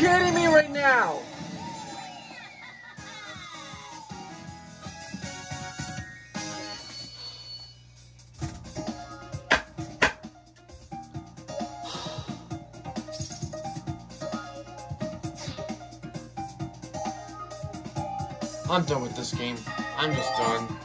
kidding me right now? I'm done with this game. I'm just done.